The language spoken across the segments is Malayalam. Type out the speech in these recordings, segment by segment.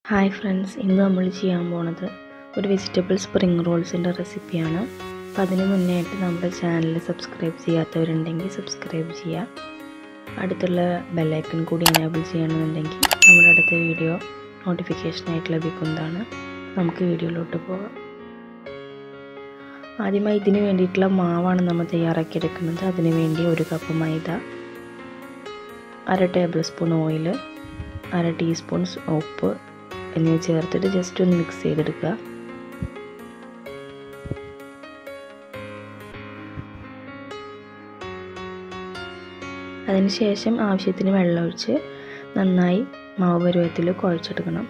Hi friends, ഇന്ന് നമ്മൾ ചെയ്യാൻ പോകുന്നത് ഒരു വെജിറ്റബിൾ സ്പ്രിംഗ് റോൾസിന്റെ റെസിപ്പിയാണ്. അപ്പോൾ അതിനു മുന്നേയായിട്ട് നമ്മുടെ ചാനൽ സബ്സ്ക്രൈബ് ചെയ്യാത്തവരുണ്ടെങ്കിൽ സബ്സ്ക്രൈബ് ചെയ്യുക. അടുത്തുള്ള ബെൽ ഐക്കൺ കൂടി എനേബിൾ ചെയ്യണമെന്നുണ്ടെങ്കിൽ നമ്മുടെ അടുത്ത വീഡിയോ നോട്ടിഫിക്കേഷൻ ആയിട്ട് ലഭിക്കുന്നതാണ്. നമുക്ക് വീഡിയോയിലോട്ട് പോകാം. ആദ്യമായി ഇതിന് വേണ്ടിയിട്ടുള്ള മാവാണ് നമ്മൾ തയ്യാറാക്കി എടുക്കുന്നത്. അതിനു വേണ്ടി 1 cup maida, 1/2 tablespoon oil, 1/2 teaspoon ഉപ്പ് എന്നിവ ചേർത്തിട്ട് ജസ്റ്റ് ഒന്ന് മിക്സ് ചെയ്തെടുക്കുക. അതിനുശേഷം ആവശ്യത്തിന് വെള്ളം ഒഴിച്ച് നന്നായി മാവ് പരുവത്തിൽ കുഴച്ചെടുക്കണം.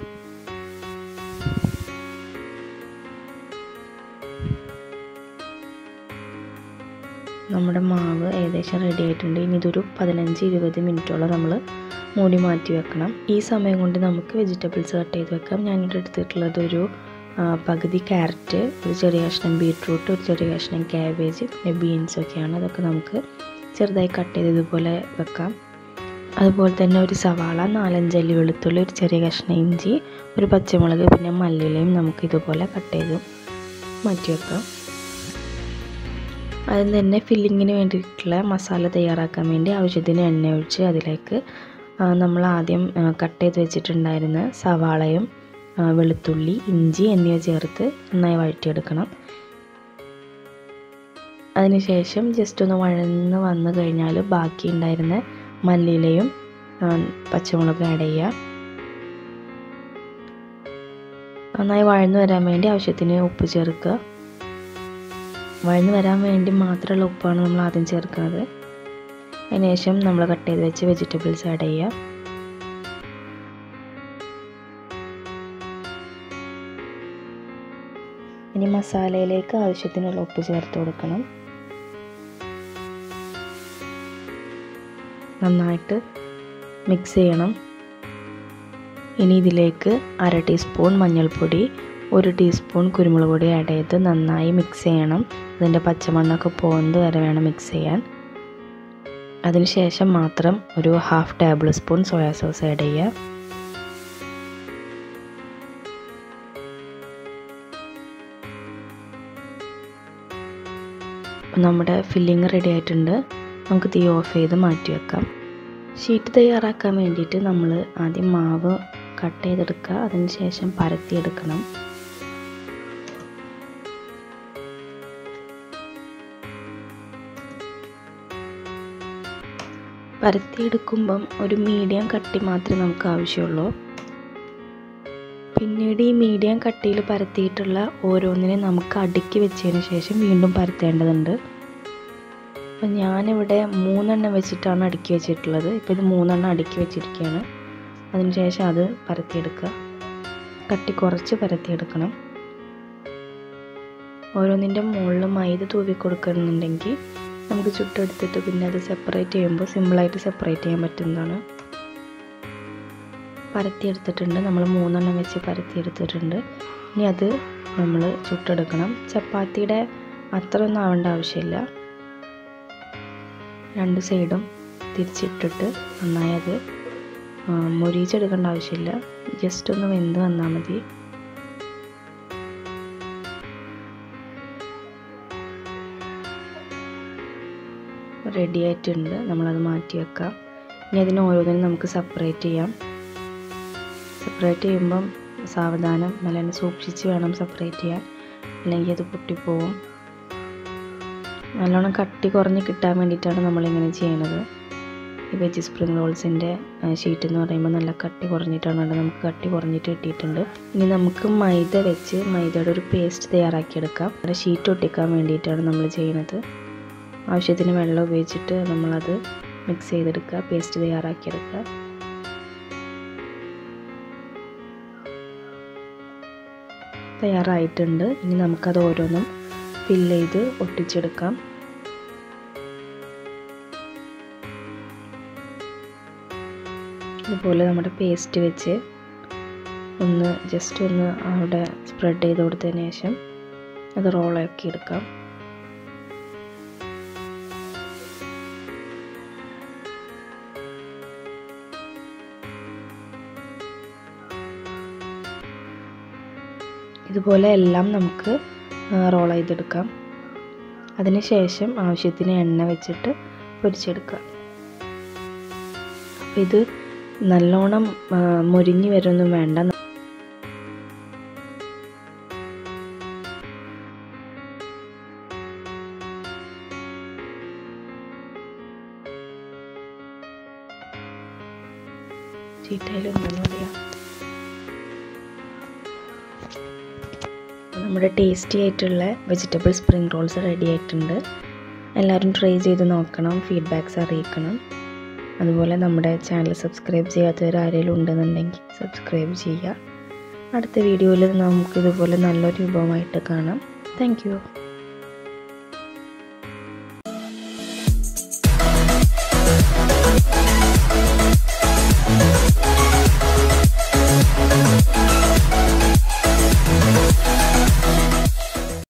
നമ്മുടെ മാവ് ഏകദേശം റെഡി ആയിട്ടുണ്ട്. ഇനി ഇതൊരു 15-20 മിനിറ്റോളം നമ്മൾ മൂടി മാറ്റി വെക്കണം. ഈ സമയം കൊണ്ട് നമുക്ക് വെജിറ്റബിൾസ് കട്ട് ചെയ്ത് വെക്കാം. ഞാനിവിടെ എടുത്തിട്ടുള്ളത് ഒരു പകുതി ക്യാരറ്റ്, ഒരു ചെറിയ കഷ്ണം ബീട്രൂട്ട്, ഒരു ചെറിയ കഷ്ണം cabbage, പിന്നെ ബീൻസ് ഒക്കെയാണ്. അതൊക്കെ നമുക്ക് ചെറുതായി കട്ട് ചെയ്ത് ഇതുപോലെ വെക്കാം. അതുപോലെ തന്നെ ഒരു സവാള, 4-5 അല്ലി വെളുത്തുള്ളി, ഒരു ചെറിയ കഷ്ണം ഇഞ്ചി, ഒരു പച്ചമുളക്, പിന്നെ മല്ലിയിലയും നമുക്ക് ഇതുപോലെ കട്ട് ചെയ്ത് മാറ്റി വെക്കാം. അതിന് തന്നെ ഫില്ലിങ്ങിന് വേണ്ടിയിട്ടുള്ള മസാല തയ്യാറാക്കാൻ വേണ്ടി ആവശ്യത്തിന് എണ്ണ ഒഴിച്ച് അതിലേക്ക് നമ്മൾ ആദ്യം കട്ട് ചെയ്ത് വെച്ചിട്ടുണ്ടായിരുന്ന സവാളയും വെളുത്തുള്ളി, ഇഞ്ചി എന്നിവ ചേർത്ത് നന്നായി വഴറ്റിയെടുക്കണം. അതിനുശേഷം ജസ്റ്റ് ഒന്ന് വഴന്ന് വന്നു കഴിഞ്ഞാൽ ബാക്കി ഉണ്ടായിരുന്ന മല്ലിയിലയും പച്ചമുളകും ആഡ് ചെയ്യുക. നന്നായി വഴന്ന് വരാൻ വേണ്ടി ആവശ്യത്തിന് ഉപ്പ് ചേർക്കുക. വഴന്ന് വരാൻ വേണ്ടി മാത്രമുള്ള ഉപ്പാണ് നമ്മൾ ആദ്യം ചേർക്കുന്നത്. അതിനുശേഷം നമ്മൾ കട്ട് ചെയ്ത് വെച്ച് വെജിറ്റബിൾസ് ആഡ് ചെയ്യുക. ഇനി മസാലയിലേക്ക് ആവശ്യത്തിനുള്ള ഉപ്പ് ചേർത്ത് കൊടുക്കണം. നന്നായിട്ട് മിക്സ് ചെയ്യണം. ഇനി ഇതിലേക്ക് 1/2 ടീസ്പൂൺ മഞ്ഞൾപ്പൊടി, 1 ടീസ്പൂൺ കുരുമുളക് പൊടി ആഡ് ചെയ്ത് നന്നായി മിക്സ് ചെയ്യണം. അതിൻ്റെ പച്ചമണ്ണൊക്കെ പോകുന്നത് വരെ വേണം മിക്സ് ചെയ്യാൻ. അതിനുശേഷം മാത്രം ഒരു 1/2 tablespoon soya sauce add ചെയ്യുക. നമ്മുടെ ഫില്ലിങ് റെഡി ആയിട്ടുണ്ട്. നമുക്ക് തീ ഓഫ് ചെയ്ത് മാറ്റി വെക്കാം. ഷീറ്റ് തയ്യാറാക്കാൻ വേണ്ടിയിട്ട് നമ്മൾ ആദ്യം മാവ് കട്ട് ചെയ്തെടുക്കുക. അതിനുശേഷം പരത്തിയെടുക്കണം. പരത്തിയെടുക്കുമ്പം ഒരു മീഡിയം കട്ടി മാത്രമേ നമുക്ക് ആവശ്യമുള്ളൂ. പിന്നീട് ഈ മീഡിയം കട്ടിയിൽ പരത്തിയിട്ടുള്ള ഓരോന്നിനെ നമുക്ക് അടുക്കി വെച്ചതിന് ശേഷം വീണ്ടും പരത്തേണ്ടതുണ്ട്. അപ്പം ഞാനിവിടെ 3 എണ്ണം വെച്ചിട്ടാണ് അടുക്കി വെച്ചിട്ടുള്ളത്. ഇപ്പോൾ ഇത് 3 എണ്ണം അടുക്കി വെച്ചിരിക്കുകയാണ്. അതിനുശേഷം അത് പരത്തിയെടുക്കുക. കട്ടി കുറച്ച് പരത്തിയെടുക്കണം. ഓരോന്നിൻ്റെ മുകളിൽ മൈദ തൂവി കൊടുക്കണമെന്നുണ്ടെങ്കിൽ നമുക്ക് ചുട്ടെടുത്തിട്ട് പിന്നെ അത് സെപ്പറേറ്റ് ചെയ്യുമ്പോൾ സിമ്പിളായിട്ട് സെപ്പറേറ്റ് ചെയ്യാൻ പറ്റുന്നതാണ്. പരത്തിയെടുത്തിട്ടുണ്ട്. നമ്മൾ 3 എണ്ണം വെച്ച് പരത്തിയെടുത്തിട്ടുണ്ട്. ഇനി അത് നമ്മൾ ചുട്ടെടുക്കണം. ചപ്പാത്തിയുടെ അത്ര ഒന്നും ആവേണ്ട ആവശ്യമില്ല. 2 സൈഡും തിരിച്ചിട്ടിട്ട് നന്നായി അത് മൊരിച്ചെടുക്കേണ്ട ആവശ്യമില്ല. ജസ്റ്റ് ഒന്ന് വെന്ത് വന്നാൽ മതി. റെഡി ആയിട്ടുണ്ട്. നമ്മളത് മാറ്റി വെക്കാം. ഇനി അതിന് ഓരോന്നിനും നമുക്ക് സെപ്പറേറ്റ് ചെയ്യാം. സെപ്പറേറ്റ് ചെയ്യുമ്പം സാവധാനം നല്ല സൂക്ഷിച്ച് വേണം സെപ്പറേറ്റ് ചെയ്യാൻ, അല്ലെങ്കിൽ അത് പൊട്ടിപ്പോവും. നല്ലോണം കട്ടി കുറഞ്ഞ് കിട്ടാൻ വേണ്ടിയിട്ടാണ് നമ്മളിങ്ങനെ ചെയ്യുന്നത്. ഈ വെജ് സ്പ്രിംഗ് റോൾസിൻ്റെ ഷീറ്റ് എന്ന് പറയുമ്പോൾ നല്ല കട്ടി കുറഞ്ഞിട്ടാണ്. നമുക്ക് കട്ടി കുറഞ്ഞിട്ട് കിട്ടിയിട്ടുണ്ട്. ഇനി നമുക്ക് മൈദ വെച്ച് മൈദയുടെ ഒരു പേസ്റ്റ് തയ്യാറാക്കിയെടുക്കാം. അവിടെ ഷീറ്റ് ഒട്ടിക്കാൻ വേണ്ടിയിട്ടാണ് നമ്മൾ ചെയ്യുന്നത്. ആവശ്യത്തിന് വെള്ളം ഉപയോഗിച്ചിട്ട് നമ്മളത് മിക്സ് ചെയ്തെടുക്കുക, പേസ്റ്റ് തയ്യാറാക്കിയെടുക്കുക. തയ്യാറായിട്ടുണ്ട്. ഇനി നമുക്കത് ഓരോന്നും ഫില്ല് ചെയ്ത് ഒട്ടിച്ചെടുക്കാം. ഇതുപോലെ നമ്മുടെ പേസ്റ്റ് വെച്ച് ജസ്റ്റ് ഒന്ന് അവിടെ സ്പ്രെഡ് ചെയ്ത് കൊടുത്തതിന് ശേഷം അത് റോളാക്കി എടുക്കാം. ഇതുപോലെ എല്ലാം നമുക്ക് റോൾ ചെയ്തെടുക്കാം. അതിനുശേഷം ആവശ്യത്തിന് എണ്ണ വെച്ചിട്ട് പൊരിച്ചെടുക്കാം. അപ്പോൾ ഇത് നല്ലോണം മൊരിഞ്ഞ് വരുമൊന്നും വേണ്ട. ചീറ്റയിലുണ്ടെന്ന് പറയാം. നമ്മുടെ ടേസ്റ്റി ആയിട്ടുള്ള വെജിറ്റബിൾ സ്പ്രിംഗ് റോൾസ് റെഡി ആയിട്ടുണ്ട്. എല്ലാവരും ട്രൈ ചെയ്ത് നോക്കണം, ഫീഡ്ബാക്ക്സ് അറിയിക്കണം. അതുപോലെ നമ്മുടെ ചാനൽ സബ്സ്ക്രൈബ് ചെയ്യാത്തവർ ആരെങ്കിലും ഉണ്ടെന്നുണ്ടെങ്കിൽ സബ്സ്ക്രൈബ് ചെയ്യുക. അടുത്ത വീഡിയോയിൽ നമുക്കിതുപോലെ നല്ലൊരു വിഭവമായിട്ട് കാണാം. Thank U.